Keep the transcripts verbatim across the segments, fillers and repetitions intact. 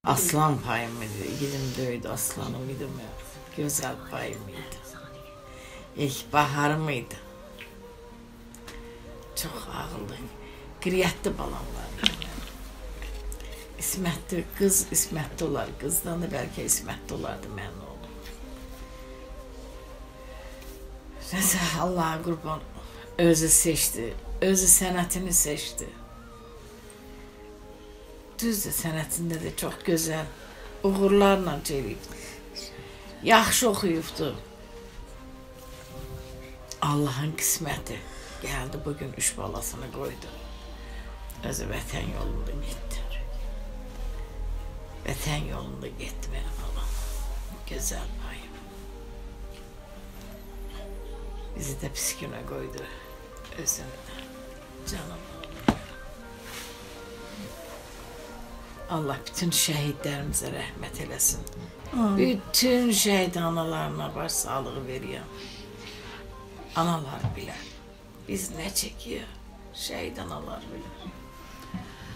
Aslan payım idi. Yiğidimdeydi aslanım idim ya. Güzel payım idi. İlk bahar mıydı? Çok ağıldı. Qiriyyətli balam var. İsmətli kız, İsmətli olar. Kızdan da belki İsmətli olardı mənim oğlum. Neyse Allah'a kurban. Özü seçti. Özü sənətini seçti. Düzdür, sənətində də çox gözəl, uğurlarla gelibdi. Yaxşı oxuyubdu. Allah'ın qisməti gəldi, bugün üç balasını qoydu. Özü vətən yolunda getdi. Vətən yolunda getdi mənim balam. Gözəl payım. Bizi də pis günə qoydu. Özünü də, canım. Allah bütün şəhidlərimizə rəhmət eləsin. Amin. Bütün şəhid analarına baş sağlığı veriyor. Analar bilər. Biz nə çəkiyor? Şəhid analar bilər.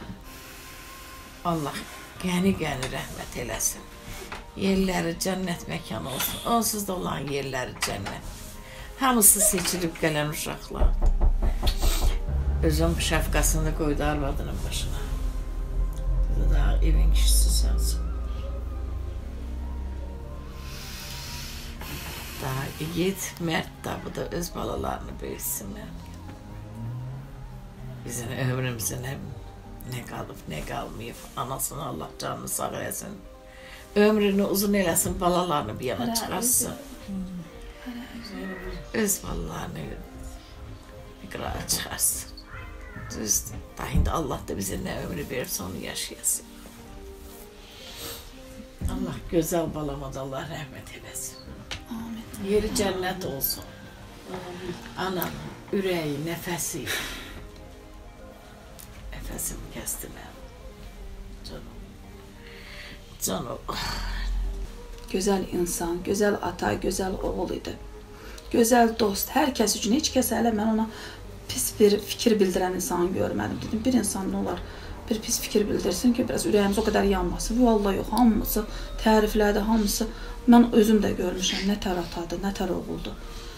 Allah qəni-qəni rəhmət eləsin. Yerləri cənnət məkanı olsun. Onsuz da olan yerləri cənnət. Hamısı seçilib gələn uşaqlardır. Özüm şəfqasını qoydu arvadının başına. Daha evin kişisi sensin. Daha yiğit, mert da bu da öz balalarını büyütsünler. Bizim ömrümüzün hep ne kalıp ne kalmayıp anasını Allah canını sağ eləsin. Ömrünü uzun eləsin, balalarını bir yana çıkarsın. Öz balalarını iqrara çıkarsın. Düzdür. Daha indi Allah da bize ne ömrü verirse onu yaşayasın. Allah güzel balama da Allah rahmet eylesin. Amin. Yeri cennet olsun. Amin. Anam, üreği, nefesi. Nefesimi kesti ben. Canım. Canım. Güzel insan, güzel ata, güzel oğul idi. Güzel dost, herkes için. Hiç kəs hələ mən ona pis bir fikir bildirən insanı görmədim. Dedim, bir insan ne olar, bir pis fikir bildirsin ki, biraz ürəyimiz o kadar yanmasın. Vallahi yox, hamısı təriflədi, hamısı. Mən özüm də görmüşəm, nə tər atadı, nə tər oğuldu.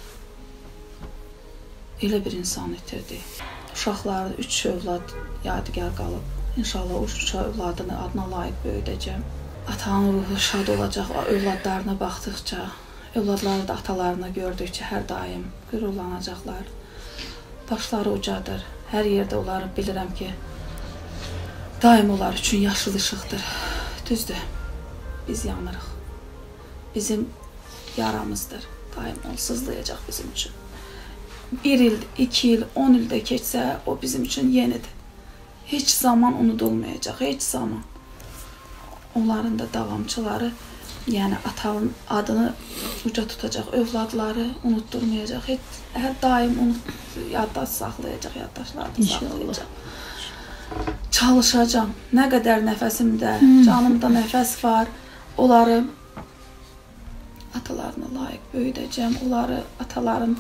Elə bir insan itirdi. Uşaqları, üç övlad yadigar qalıb. İnşallah o üç övladını adına layiq böyüdəcəm. Atanın ruhu şad olacaq, övladlarına baxdıqca, övladları da atalarını gördükcə hər daim qürurlanacaqlar. Başları ucadır. Hər yerdə onları bilirəm ki, daim onlar üçün yaşıl ışıqdır. Düzdür, biz yanırıq. Bizim yaramızdır. Daim onu sızlayacaq bizim üçün. Bir il, iki il, on ildə keçsə, o bizim üçün yenidir. Heç zaman unudulmayacaq, heç zaman. Onların da davamçıları, yəni atanın adını uca tutacaq, övladları unutturmayacaq, heç, hər daim unut, yaddaş saxlayacaq, yaddaşlarını saxlayacaq. Çalışacağım, nə qədər nəfəsimdə, hmm. canımda nəfəs var, onları atalarına layiq böyüdəcəm, onları ataların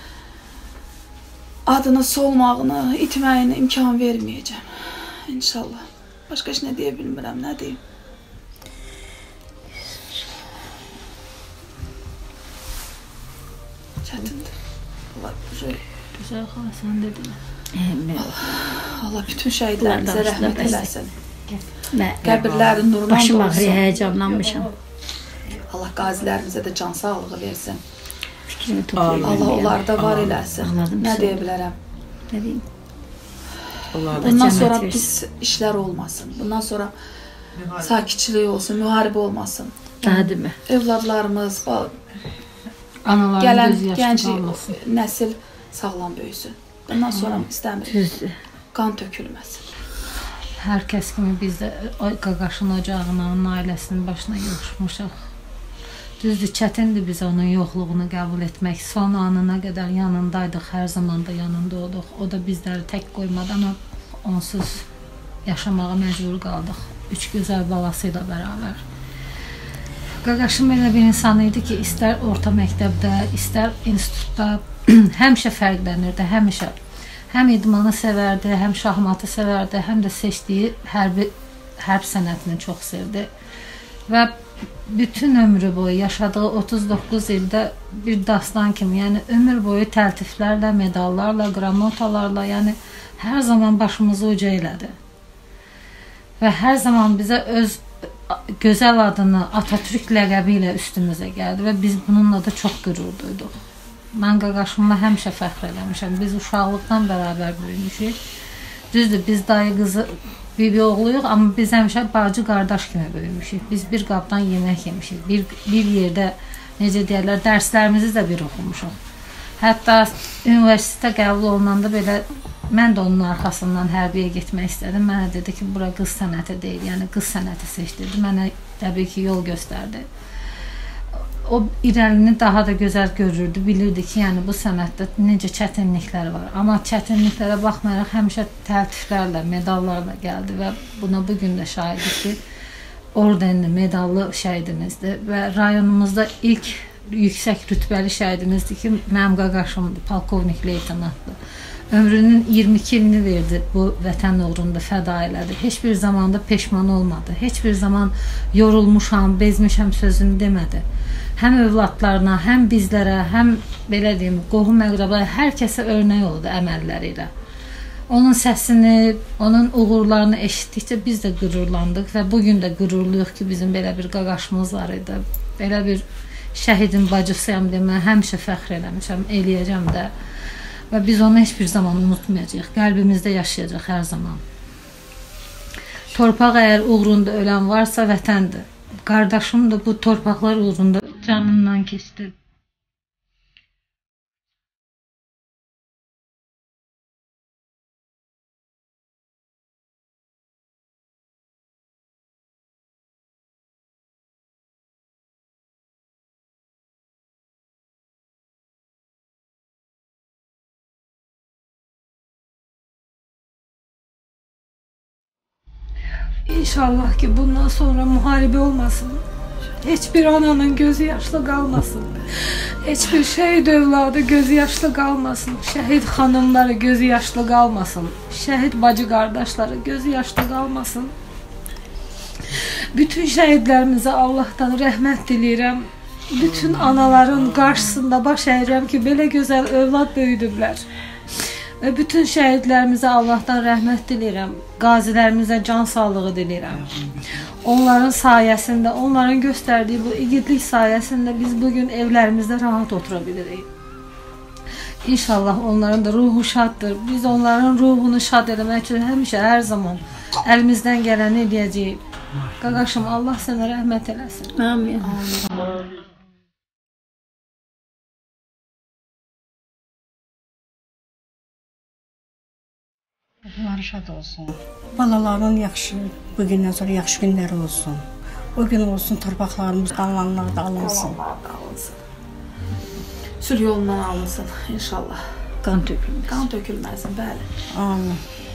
adını solmağını, itməyini imkan verməyəcəm. İnşallah. Başqa heç nə deyə bilmirəm, nə deyim. Çətindir. Allah güzel xala, sən dedin. Allah bütün şəhidlərimizə rəhmət eləsin. Qəbirlərin nuruna başım ağrıyor, həyəcanlanmışam. Allah qazilərimizə də can sağlığı versin. Fikrimi toplayayım. Allah onlarda var eləsin. Nə deyə bilərəm? Nə deyim? Bundan sonra pis işlər olmasın. Bundan sonra sakitçilik olsun, müharibə olmasın. Daha demə. Övladlarımız, gələn gənc nəsil sağlam böyüsün. Bundan sonra istəmirik. Qan tökülməsin. Hər kəs kimi biz də Qaqaşın ocağına, onun ailəsinin başına yığışmışıq. Düzdür, çətindir biz onun yoxluğunu qəbul etmək. Son anına qədər yanındaydıq, hər zaman da yanında olduq. O da bizləri tək qoymadı, amma onsuz yaşamağa məcbur qaldıq. Üç gözəl balasıyla bərabər. Qaqaşım elə bir insan idi ki, istər orta məktəbdə, istər institutda həmişə fərqlənirdi, həmişə. Həm idmanı sevərdi, həm şahmatı sevərdi, həm də seçdiyi hərbi hərb sənətini çox sevdi və bütün ömrü boyu yaşadığı otuz doqquz ildə bir dastan kimi, yəni ömür boyu təltiflərlə, medallarla, qramotalarla, yəni hər zaman başımızı uca elədi. Və hər zaman bizə öz gözəl adını Atatürk ləqəbi ilə üstümüzə gəldi və biz bununla da çox qürur duyduq. Mən qaqaşımla həmişə fəxr eləmişəm. Biz uşaqlıqdan bərabər böyümüşük. Düzdür, biz dayı qızı, bibi oğluyuq, amma biz həmişə bacı qardaş kimi böyümüşük. Biz bir qabdan yemək yemişik. Bir, bir yerdə, necə deyərlər, dərslərimizi də bir oxumuşuq. Hətta universitetə qəbul olunanda belə mən də onun arxasından hərbiyə getmək istədim. Mənə dedi ki, bura qız sənəti deyil, yəni qız sənəti seçdirdi. Mənə təbii ki, yol göstərdi. O irəlini daha da gözəl görürdü, bilirdi ki, yəni bu sənətdə necə çətinliklər var. Amma çətinliklərə baxmayaraq həmişə təltiflərlə, medallarla gəldi və buna bugün də şahidik ki, ordenli, medallı şəhidimizdir və rayonumuzda ilk yüksək rütbəli şəhidimizdir ki, mənim qaqaşımdır, polkovnik leytenantdır. Ömrünün iyirmi iki ilini verdi, bu vətən uğrunda fəda elədi. Heç bir zamanda peşman olmadı. Heç bir zaman yorulmuşam, bezmişəm sözünü demədi. Həm övladlarına, həm bizlərə, həm belə deyim, qohum əqrəbaya, hər kəsə örnək oldu əməlləri ilə. Onun səsini, onun uğurlarını eşitdikcə biz də qürurlandıq və bugün də qürurluyuq ki, bizim belə bir qaqaşımız var idi. Belə bir şəhidin bacısıyam demə, həmişə fəxr eləmişəm, eləyəcəm də. Və biz onu heç bir zaman unutmayacaq, qəlbimizdə yaşayacaq hər zaman. Torpaq əgər uğrunda ölən varsa vətəndir. Qardaşım da bu torpaqlar uğrunda canından keçdi. İnşallah ki bundan sonra müharibə olmasın. Heç bir ananın gözü yaşlı qalmasın. Heç bir şəhid övladı gözü yaşlı qalmasın. Şəhid xanımları gözü yaşlı qalmasın. Şəhid bacı qardaşları gözü yaşlı qalmasın. Bütün şəhidlərimizə Allahdan rəhmət diləyirəm. Bütün anaların qarşısında baş əyirəm ki, belə gözəl övlad böyüdüblər. Və bütün şəhidlərimizə Allahdan rəhmət diləyirəm. Qazilərimizə can sağlığı diləyirəm. Onların sayəsində, onların göstərdiyi bu igidlik sayəsində biz bugün evlərimizdə rahat otura bilirik. İnşallah onların da ruhu şaddır. Biz onların ruhunu şad eləmək üçün həmişə, hər zaman əlimizdən gələni eləyəcəyik. Qaqaşım, Allah sənə rəhmət eləsin. Amin. Ruhları şad olsun. Balaların yaxşı, bugündən sonra yaxşı günləri olsun. O gün olsun, torpaqlarımız qalanlar da alınsın. Sülh yolundan alınsın inşallah. Qan tökülməsin. Qan tökülməsin, bəli. Amin.